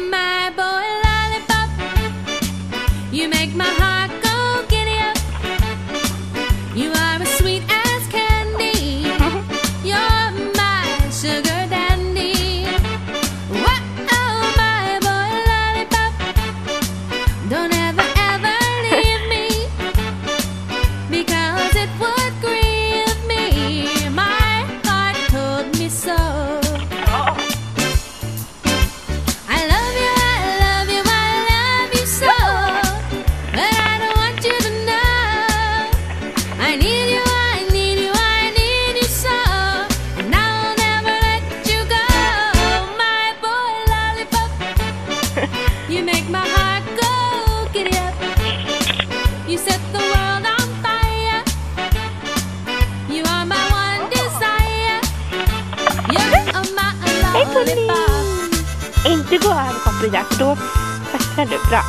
my boy lollipop, you make my heart go giddy up. You are as sweet as candy. You're my sugar dandy. Whoa, my boy lollipop, don't ever ever leave me, because it would grieve me. My heart told me so. You make my heart go giddy up. You set the world on fire. You are my one desire. You're my lollipop. Inte gå över kopplet, för då fastnar du bra.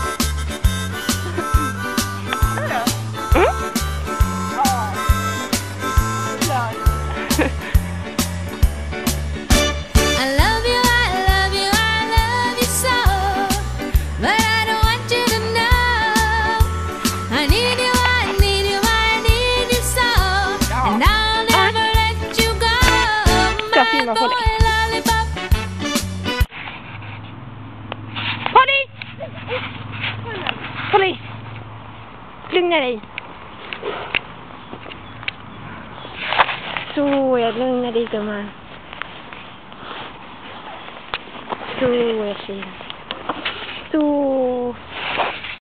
Polis! Lugna dig. Så, jag lugnar dig, gumman. Så, jag ser. Så.